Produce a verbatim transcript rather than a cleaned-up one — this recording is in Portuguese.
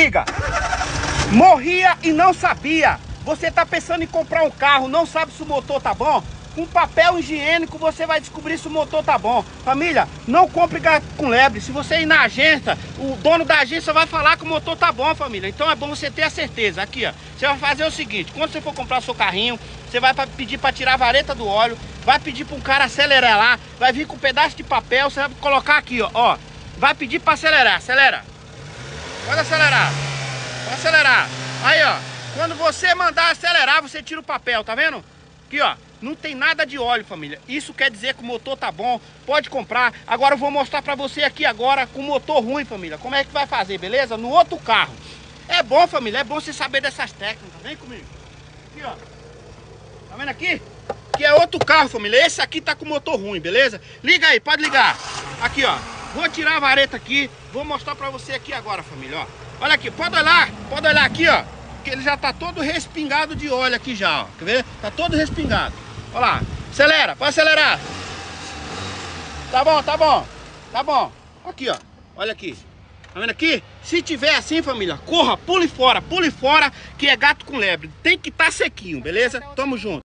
liga. Morria e não sabia. Você tá pensando em comprar um carro, não sabe se o motor tá bom? Com papel higiênico você vai descobrir se o motor tá bom. Família, não compre gato com lebre. Se você ir na agência, o dono da agência vai falar que o motor tá bom, família. Então é bom você ter a certeza. Aqui, ó, você vai fazer o seguinte: quando você for comprar seu carrinho, você vai pedir para tirar a vareta do óleo, vai pedir para um cara acelerar lá, vai vir com um pedaço de papel, você vai colocar aqui, ó, ó, vai pedir para acelerar, acelera. Pode acelerar, pode acelerar. Aí, ó, quando você mandar acelerar, você tira o papel, tá vendo? Aqui, ó, não tem nada de óleo, família. Isso quer dizer que o motor tá bom, pode comprar. Agora eu vou mostrar pra você aqui agora com o motor ruim, família, como é que vai fazer, beleza? No outro carro. É bom, família, é bom você saber dessas técnicas. Vem comigo. Aqui, ó. Tá vendo aqui? Que é outro carro, família. Esse aqui tá com motor ruim, beleza? Liga aí, pode ligar. Aqui, ó. Vou tirar a vareta aqui. Vou mostrar pra você aqui agora, família, ó. Olha aqui, pode olhar. Pode olhar aqui, ó. Que ele já tá todo respingado de óleo aqui já, ó. Quer ver? Tá todo respingado. Olha lá. Acelera, pode acelerar. Tá bom, tá bom. Tá bom. Aqui, ó. Olha aqui. Tá vendo aqui? Se tiver assim, família, corra, pule fora, pule fora, que é gato com lebre. Tem que estar sequinho, beleza? Tamo junto.